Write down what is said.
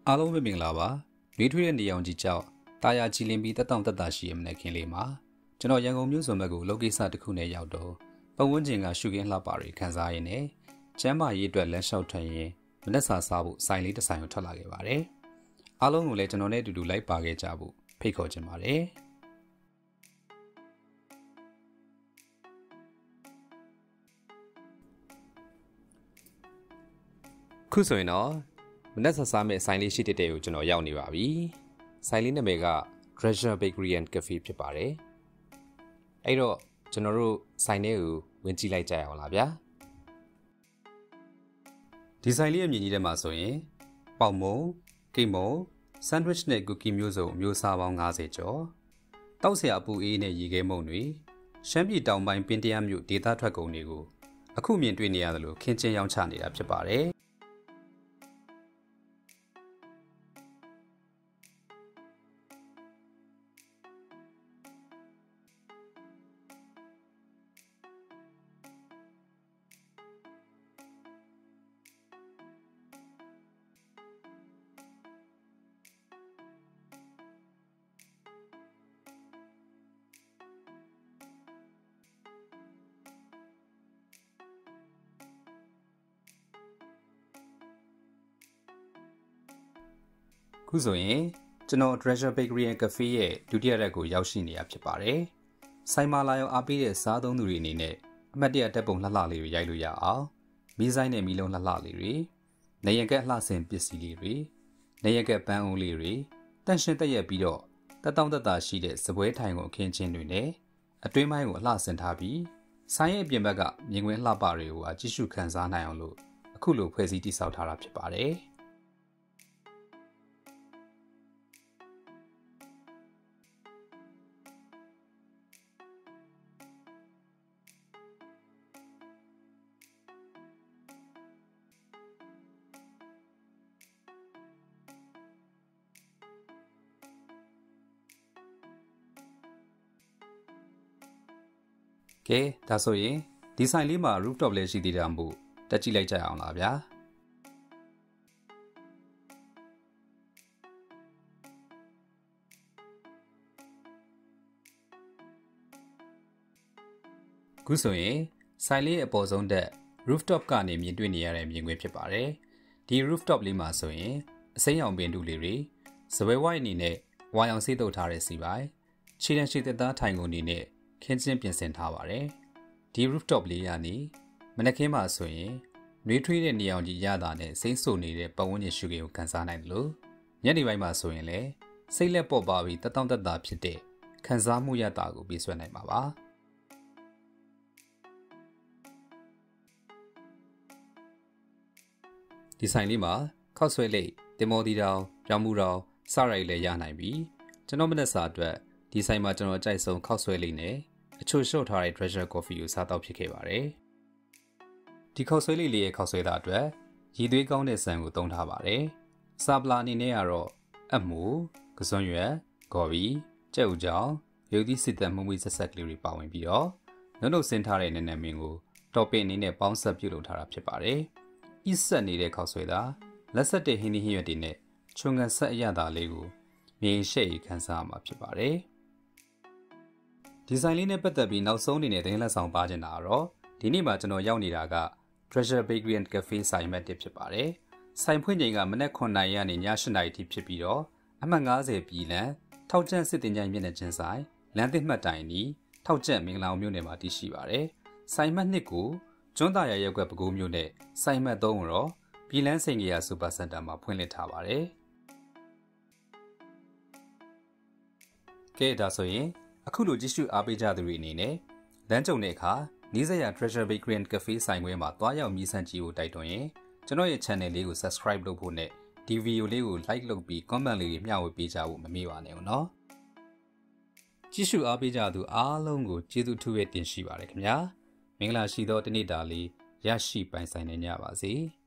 အားလုံးပဲမင်္ဂလာပါနှွေးထွေးတဲ့နေအောင်ကြီးကြောက်တာယာကြည်လင်ပြီးတက်တောင့်တက်တာရှိရမနဲ့ခင်လေးမှာကျွန်တော်ရန်ကုန်မြို့စွန်ဘက်ကိုလောကိစ္စတစ်ခုနဲ့ရောက်တော့ပတ်ဝန်းကျင်ကရှုခင်းလှပတွေခန်းစားရင်းနဲ့ကျမ်းမာရေးအတွက်လမ်းလျှောက်ထွက်ရင်မနက်စာစားဖို့ဆိုင်လေးတစ်ဆိုင်ကိုထွက်လာခဲ့ပါတယ်အားလုံးကိုလည်းကျွန်တော်နဲ့အတူတူလိုက်ပါခဲ့ကြဖို့ဖိတ်ခေါ်ချင်ပါတယ်ခုဆိုရင်တော့မနက်စာစားမဲ့ဆိုင်လေးရှိတဲ့ကိုကျွန်တော်ရောက်နေပါပြီဆိုင်လေးနာမည်က Treasure Bakery and Cafe ဖြစ်ပါတယ်အဲ့တော့ကျွန်တော်တို့ဆိုင်ထဲကိုဝင်ကြည့်လိုက်ကြရအောင်လားဗျာဒီဆိုင်လေးရဲ့မြင်ကြီးထဲမှာဆိုရင်ပေါင်မုံကိတ်မုံဆန်ဒဝစ်နဲ့ကူကီမျိုးစုံမျိုးစားပေါင်း90ကျော်တောက်ဆရာအပူအေးနဲ့ရေခဲမုံတွေရှမ်းပြည်တောင်ပိုင်းပင်တရားမြို့ဒေသထွက်ကုန်တွေကိုအခုမြင်တွေ့နေရတယ်လို့ခင်းချင်းရောင်းချနေတာဖြစ်ပါတယ်ခုဆိုရင်ကျွန်တော် Treasure Bakery and Cafe ရဲ့ဒုတိယရက်ကိုရောက်ရှိနေတာဖြစ်ပါတယ်။ဆိုင်မာလာရောက်အားပေးတဲ့စားသုံးသူတွေအနေနဲ့အမှတ်တရတက်ပုံလှလှလေးတွေရိုက်လို့ရအောင်မီးဆိုင်နဲ့မီးလုံးလှလှလေးတွေနေရကက်လှဆင်ပစ္စည်းလေးတွေနေရကက်ပန်းအိုးလေးတွေတန့်ရှင်းတက်ရက်ပြီးတော့တက်တောင့်တက်တာရှိတဲ့စပွဲထိုင်ကိုအခင်းချင်းတွေနဲ့အတွင်းပိုင်းကိုအလှဆင်ထားပြီးဆိုင်ရဲ့အပြင်ဘက်ကမြင်ကွင်းလှပတွေကိုကြည့်ရှုခန်းစားနိုင်အောင်လို့အခုလိုဖွဲ့စည်းတည်ဆောက်ထားတာဖြစ်ပါတယ်။ကဲဒါဆိုရင်ဒီဆိုင်လေးမှာ rooftop လည်းရှိသေးတာမို့တက်ကြည့်လိုက်ကြအောင်လားဗျာခုဆိုရင်ဆိုင်လေးရဲ့အပေါ်ဆုံးတက် rooftop ကနေမြင်တွေ့နေရတဲ့မြင်ကွင်းဖြစ်ပါတယ်ဒီ rooftop လေးမှာဆိုရင်အစိမ်းရောင်ပင်တူလေးတွေစပွဲဝိုင်းအနေနဲ့ဝါရောင်ဆေးတုပ်ထားတဲ့စီပိုင်းခြေတန်းရှိသက်သားထိုင်ကုန်အနေနဲ့ခင်းချင်းပြင်ဆင်ထားပါတယ်ဒီ rooftop လေးကနေမနက်ခင်းမှာဆိုရင်နှွေးထွေးတဲ့နေအောင်ကြီးရတာနဲ့စိမ့်ဆူနေတဲ့ပတ်ဝန်းကျင်ရှုခင်းကိုကန်စားနိုင်တယ်လို့ညနေပိုင်းမှာဆိုရင်လည်းစိတ်လက်ပေါ်ပါပြီးတက်တောင့်တက်တာဖြစ်တဲ့ခံစားမှုရတာကိုပြည့်စွက်နိုင်မှာပါဒီဆိုင်လေးမှာခောက်ဆွဲလိပ်တင်မောတီတောင်ပြောင်းမှုတောင်စရိုက်လည်းရနိုင်ပြီးကျွန်တော်မနက်စာအတွက်ဒီဆိုင်မှာကျွန်တော်အကြိုက်ဆုံးခောက်ဆွဲလိပ်နဲ့အချို့ရှုပ်ထားတဲ့ Treasure Coffee ကိုစားတော့ဖြစ်ခဲ့ပါတယ်။ဒီခောက်ဆွဲလေးရဲ့ခောက်ဆွဲတာအတွက်ရည်သွေးကောင်းတဲ့ဆန်ကိုသုံးထားပါတယ်။စာပလာအနေနဲ့ကတော့အမှုကစွန်းရွက်ဂေါ်ဘီကြက်ဥကြောင်ရုပ်သီးစစ်သက်မှုမွေးဆက်ဆက်ကလေးတွေပါဝင်ပြီးတော့နှုတ်ဆင်းထားတဲ့နည်းနည်းမင်းကိုတော့ပင်အနေနဲ့ပေါင်းဆက်ပြုလုပ်ထားတာဖြစ်ပါတယ်။ဤဆက်နေတဲ့ခောက်ဆွဲတာလက်ဆက်တဲ့ဟင်းသီးဟင်းရွက်တွေနဲ့ချုံကန်ဆက်အရသာလေးကိုမြင်ရှက်ရခန်းစားမှာဖြစ်ပါတယ်။ဒီဇိုင်းလေးနဲ့ပတ်သက်ပြီးနောက်ဆုံးအနေနဲ့သတင်းလက်ဆောင်ပါချင်တာကတော့ဒီနေ့မှာကျွန်တော်ရောက်နေတာက Treasure Bakery and Cafe ဆိုင်မက်တစ်ဖြစ်ပါတယ်။ဆိုင်ဖွင့်ချိန်ကမနက်9:00 နာရီကနေည8:00 နာရီထိဖြစ်ပြီးတော့အမှတ်50ပြည်လန်ထောက်ကျန့်စစ်တင်ကြိုင်မျက်နှာချင်းဆိုင်လမ်းသစ်မှတ်တိုင်နီထောက်ကျန့်မင်္ဂလာမြို့နယ်မှာတည်ရှိပါတယ်။ဆိုင်မက်2ကိုကျွန်းသာရရက်ကွက်ပဲခူးမြို့နဲ့ဆိုင်မက်3ကိုတော့ပြည်လန်စိန်ကရစူပါစင်တာမှာဖွင့်လှစ်ထားပါတယ်။ကဲဒါဆိုရင်အခုလိုကြည့်ရှုအားပေးကြသူတွေအနေနဲ့လမ်းကြုံတဲ့အခါနီးစပ်ရာ Treasure Bakery and Cafe ဆိုင်ခွဲမှာတွားရောက်မြည်ဆန်းကြည့်ဖို့တိုက်တွန်းရင်ကျွန်တော်ရဲ့ channel လေးကို subscribe လုပ်ဖို့နဲ့ဒီဗီဒီယိုလေးကို like လုပ်ပြီး comment လေးတွေမျှဝေပေးကြဖို့မမေ့ပါနဲ့ဦးနော်ကြည့်ရှုအားပေးကြသူအားလုံးကိုကျေးဇူးထူးပဲတင်ရှိပါတယ်ခင်ဗျာမင်္ဂလာရှိသောတနေ့တာလေးရရှိပိုင်ဆိုင်နေကြပါစေ